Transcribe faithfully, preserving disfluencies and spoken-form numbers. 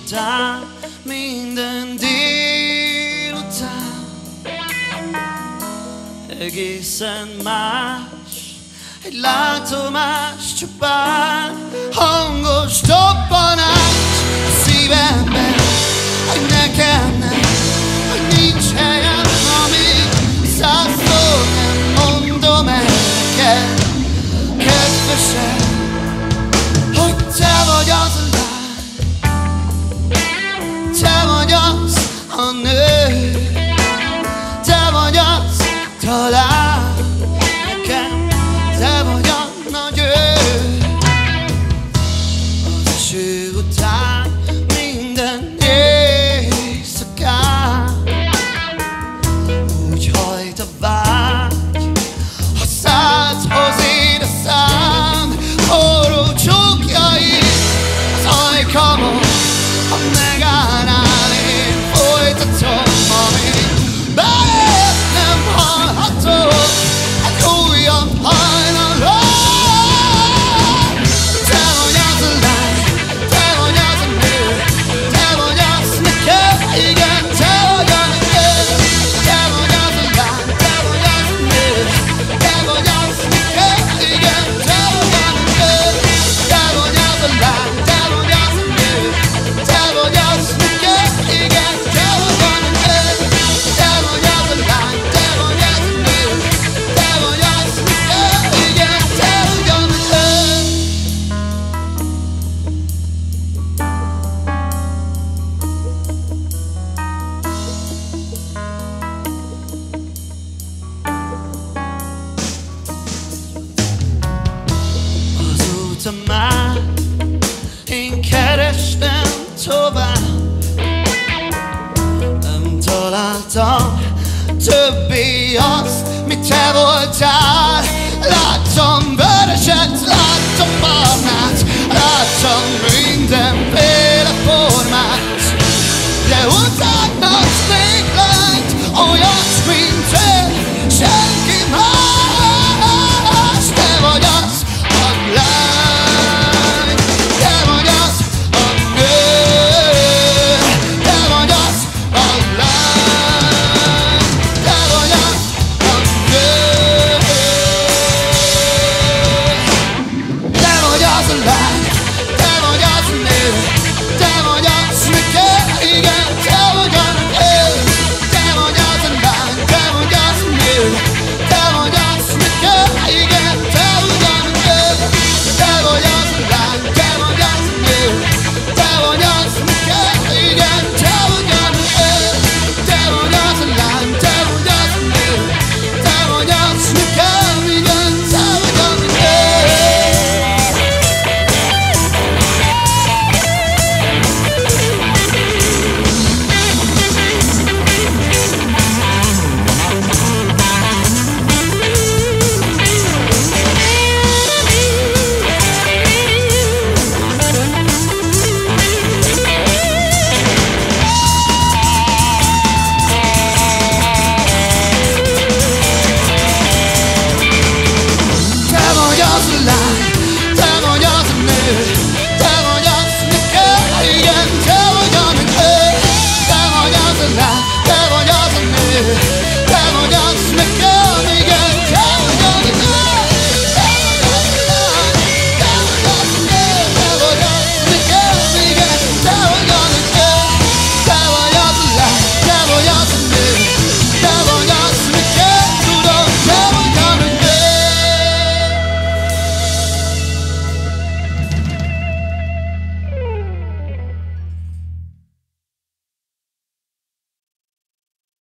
után, minden délután egészen más, egy látomás csupán, hangos dobbanás a szívemben, hogy nekem nem, hogy nincs helyem, amíg százszor nem mondom el neked, kedvesem, hogy te vagy az a lány, te vagy az a nő, te vagy az talán nekem, te vagy a nagy ő. Az eső után minden éjszakán úgy hajt a vágy, ha szádhoz ér a szám, forró csókjaid az ajkamon, ha megállnál, én folytatom, amíg bejött nem hallhatok egy újabb hajnalon. Te vagy az a lány, te vagy az a nő, te vagy az nekem, igen, te vagy a nő, te vagy az a lány, te vagy az a nő, te vagy az nekem, igen, te vagy a nő, te vagy az a lány, te vagy az a nő, te vagy az nekem, igen, te vagy a nő, te vagy az a lány, te vagy az a nő, te vagy az nekem, igen, te vagy a nő. Azóta már én kerestem tovább, nem találtam többé azt, mit te voltál. Láttam vöröset, láttam barnát, láttam minden fél.